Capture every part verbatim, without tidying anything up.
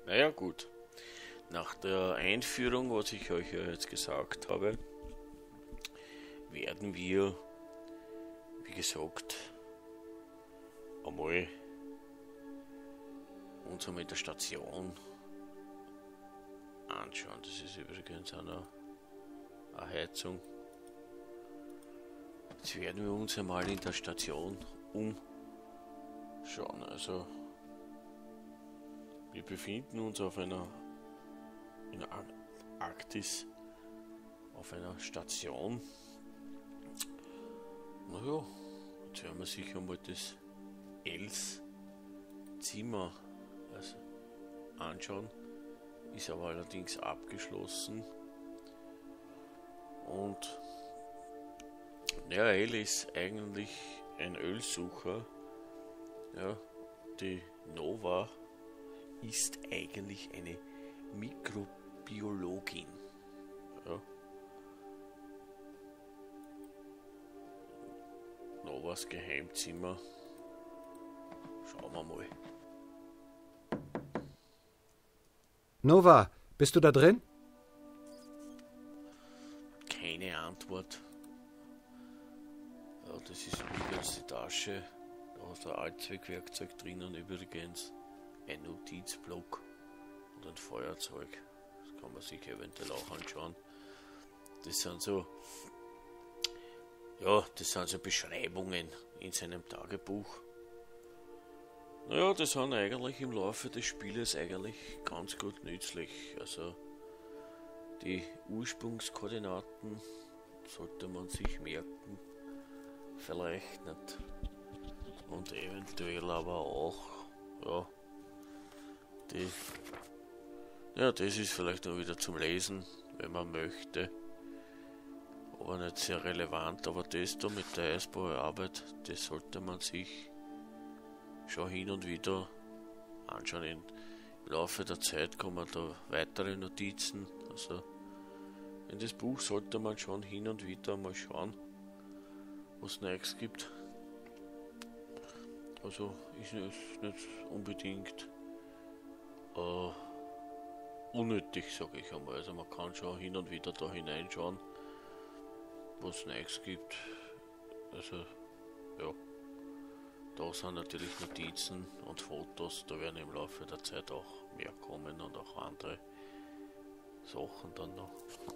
Naja, gut. Nach der Einführung, was ich euch ja jetzt gesagt habe, werden wir, wie gesagt, einmal uns einmal in der Station anschauen. Das ist übrigens eine, eine Heizung. Jetzt werden wir uns einmal in der Station umschauen. Also wir befinden uns auf einer in Ar Arktis auf einer Station. Naja, jetzt werden wir sich einmal das Els-Zimmer also anschauen. Ist aber allerdings abgeschlossen. Und ja, El ist eigentlich ein Ölsucher. Ja, die Nova ist eigentlich eine Mikrobiologin. Ja. Novas Geheimzimmer. Schauen wir mal. Nova, bist du da drin? Keine Antwort. Ja, das ist übrigens die Tasche. Da hast du ein Allzweckwerkzeug drinnen übrigens. Ein Notizblock und ein Feuerzeug. Das kann man sich eventuell auch anschauen. Das sind so, ja, das sind so Beschreibungen in seinem Tagebuch. Naja, das sind eigentlich im Laufe des Spieles eigentlich ganz gut nützlich. Also die Ursprungskoordinaten sollte man sich merken. Vielleicht nicht. Und eventuell aber auch, ja, die, ja, das ist vielleicht noch wieder zum Lesen, wenn man möchte. Aber nicht sehr relevant, aber das da mit der Eisbauarbeit, das sollte man sich schon hin und wieder anschauen. Im Laufe der Zeit kommen da weitere Notizen. Also in das Buch sollte man schon hin und wieder mal schauen, was Neues gibt. Also ist nicht, nicht unbedingt äh, unnötig, sage ich einmal. Also man kann schon hin und wieder da hineinschauen, was Neues gibt. Also ja, da sind natürlich Notizen und Fotos, da werden im Laufe der Zeit auch mehr kommen und auch andere Sachen dann noch.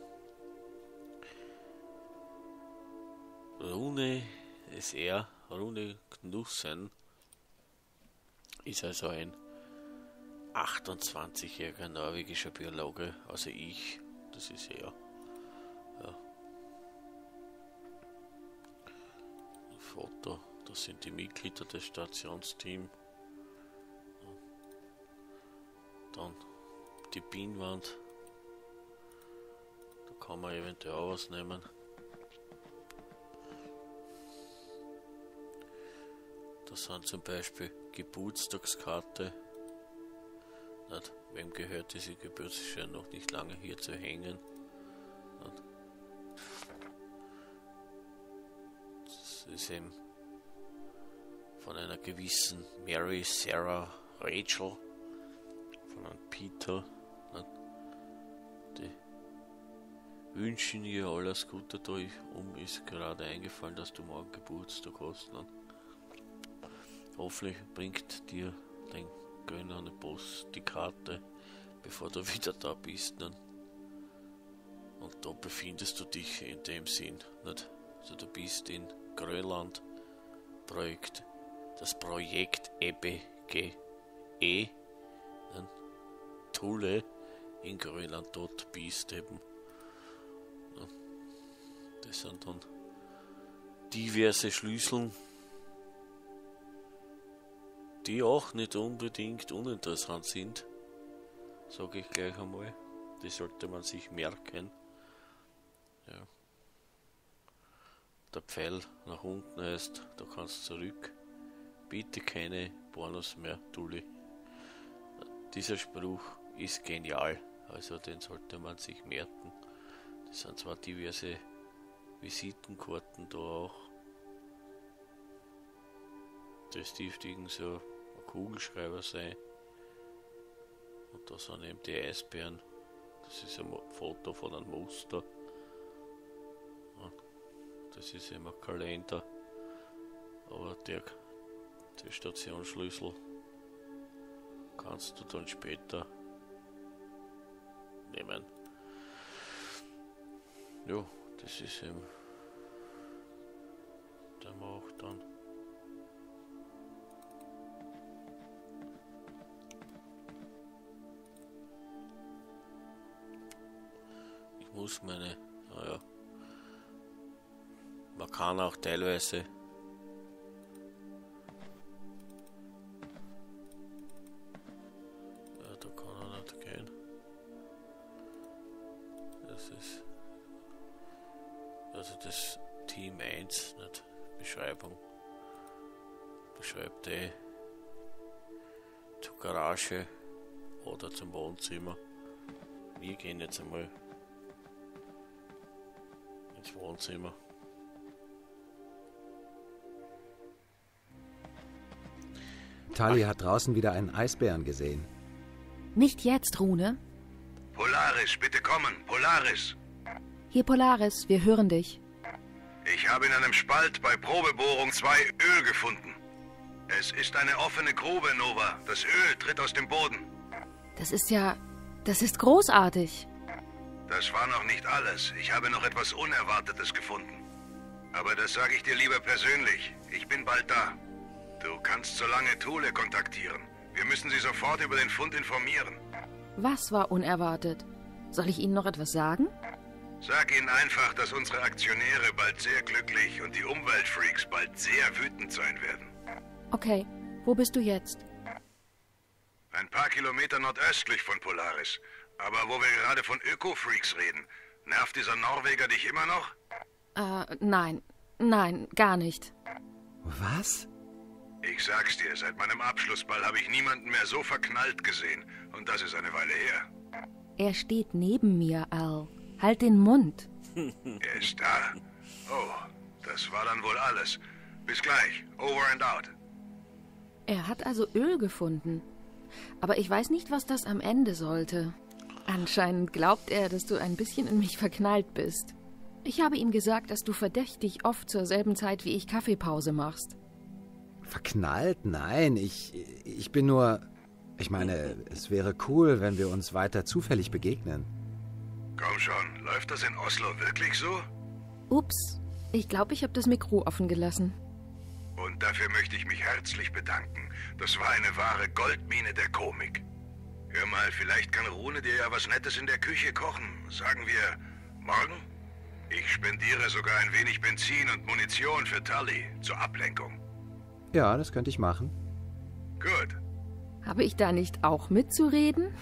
Rune S R, Rune Knussen, ist also ein achtundzwanzigjähriger norwegischer Biologe, also ich, das ist er. Ja. Ein Foto, das sind die Mitglieder des Stationsteams. Dann die Pinnwand, da kann man eventuell auch was nehmen. Das sind zum Beispiel Geburtstagskarte. Nicht? Wem gehört diese Geburtstagskarte noch nicht lange hier zu hängen? Nicht? Das ist eben von einer gewissen Mary, Sarah, Rachel, von einem Peter. Nicht? Die wünschen ihr alles Gute da. Um ist gerade eingefallen, dass du morgen Geburtstag hast. Nicht? Hoffentlich bringt dir dein Gönner an der Post die Karte, bevor du wieder da bist. Ne? Und da befindest du dich in dem Sinn. Nicht? Also du bist in Grönland, Projekt, das Projekt E B G E, ne? Thule in Grönland, dort bist eben. Ne? Das sind dann diverse Schlüssel, die auch nicht unbedingt uninteressant sind, sage ich gleich einmal. Die sollte man sich merken. Ja. Der Pfeil nach unten heißt, da kannst du zurück. Bitte keine Pornos mehr, Dulli. Dieser Spruch ist genial, also den sollte man sich merken. Das sind zwar diverse Visitenkarten da auch. Das dürfte irgend so ein Kugelschreiber sein. Und da sind eben die Eisbären. Das ist ein Foto von einem Muster. Das ist eben ein Kalender. Aber der, der Stationsschlüssel kannst du dann später nehmen. Ja, das ist eben der macht dann. Ich muss meine, naja, man kann auch teilweise ja, da kann er nicht gehen. Das ist also das Team eins, nicht Beschreibung. Beschreibt eh zur Garage oder zum Wohnzimmer. Wir gehen jetzt einmal ins Wohnzimmer. Tali hat draußen wieder einen Eisbären gesehen. Nicht jetzt, Rune. Polaris, bitte kommen, Polaris. Hier, Polaris, wir hören dich. Ich habe in einem Spalt bei Probebohrung zwei Öl gefunden. Es ist eine offene Grube, Nova. Das Öl tritt aus dem Boden. Das ist ja... das ist großartig. Das war noch nicht alles. Ich habe noch etwas Unerwartetes gefunden. Aber das sage ich dir lieber persönlich. Ich bin bald da. Du kannst solange Thule kontaktieren. Wir müssen sie sofort über den Fund informieren. Was war unerwartet? Soll ich Ihnen noch etwas sagen? Sag ihnen einfach, dass unsere Aktionäre bald sehr glücklich und die Umweltfreaks bald sehr wütend sein werden. Okay, wo bist du jetzt? Ein paar Kilometer nordöstlich von Polaris. Aber wo wir gerade von Öko-Freaks reden, nervt dieser Norweger dich immer noch? Äh, nein. Nein, gar nicht. Was? Ich sag's dir, seit meinem Abschlussball habe ich niemanden mehr so verknallt gesehen. Und das ist eine Weile her. Er steht neben mir, Al. Halt den Mund. Er ist da. Oh, das war dann wohl alles. Bis gleich. Over and out. Er hat also Öl gefunden. Aber ich weiß nicht, was das am Ende sollte. Anscheinend glaubt er, dass du ein bisschen in mich verknallt bist. Ich habe ihm gesagt, dass du verdächtig oft zur selben Zeit wie ich Kaffeepause machst. Verknallt? Nein, ich, ich bin nur... Ich meine, es wäre cool, wenn wir uns weiter zufällig begegnen. Komm schon, läuft das in Oslo wirklich so? Ups, ich glaube, ich habe das Mikro offen gelassen. Und dafür möchte ich mich herzlich bedanken. Das war eine wahre Goldmine der Komik. Hör mal, vielleicht kann Rune dir ja was Nettes in der Küche kochen. Sagen wir, morgen? Ich spendiere sogar ein wenig Benzin und Munition für Tully zur Ablenkung. Ja, das könnte ich machen. Gut. Habe ich da nicht auch mitzureden?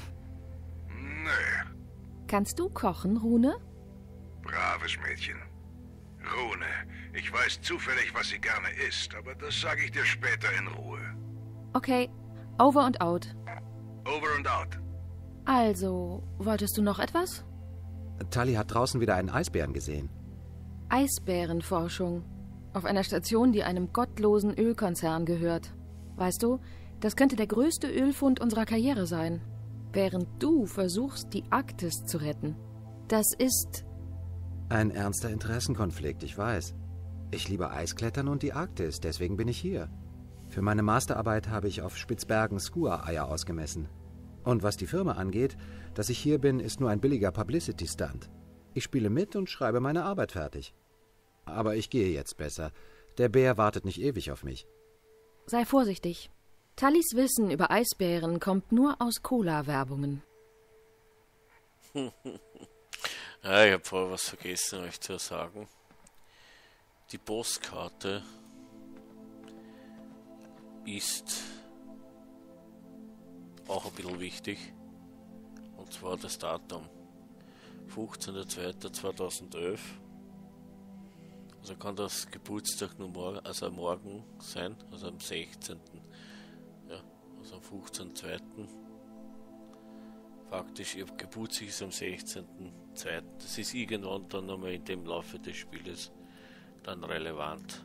Nö. Kannst du kochen, Rune? Braves Mädchen. Rune, ich weiß zufällig, was sie gerne isst, aber das sage ich dir später in Ruhe. Okay, over and out. Over and out. Also, wolltest du noch etwas? Tali hat draußen wieder einen Eisbären gesehen. Eisbärenforschung. Auf einer Station, die einem gottlosen Ölkonzern gehört. Weißt du, das könnte der größte Ölfund unserer Karriere sein. Während du versuchst, die Arktis zu retten. Das ist... Ein ernster Interessenkonflikt, ich weiß. Ich liebe Eisklettern und die Arktis, deswegen bin ich hier. Für meine Masterarbeit habe ich auf Spitzbergen Skua-Eier ausgemessen. Und was die Firma angeht, dass ich hier bin, ist nur ein billiger Publicity-Stunt. Ich spiele mit und schreibe meine Arbeit fertig. Aber ich gehe jetzt besser. Der Bär wartet nicht ewig auf mich. Sei vorsichtig. Tallys Wissen über Eisbären kommt nur aus Cola-Werbungen. Ja, ich habe vorher was vergessen, euch zu sagen. Die Postkarte ist auch ein bisschen wichtig. Und zwar das Datum. fünfzehnter zweiter zweitausendelf. Also kann das Geburtstag nur morgen, also morgen sein, also am sechzehnten Ja, also am fünfzehnten zweiten Faktisch, ihr Geburtstag ist am sechzehnten zweiten Das ist irgendwann dann nochmal in dem Laufe des Spieles dann relevant.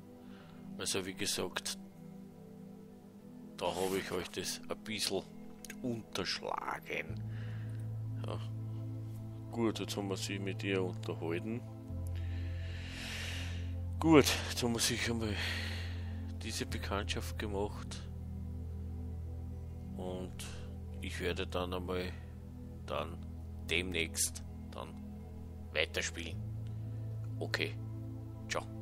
Also wie gesagt, da habe ich euch das ein bisschen unterschlagen. Ja. Gut, jetzt haben wir sie mit ihr unterhalten. Gut, jetzt haben wir sich einmal diese Bekanntschaft gemacht. Und ich werde dann einmal dann demnächst dann weiterspielen. Okay, ciao.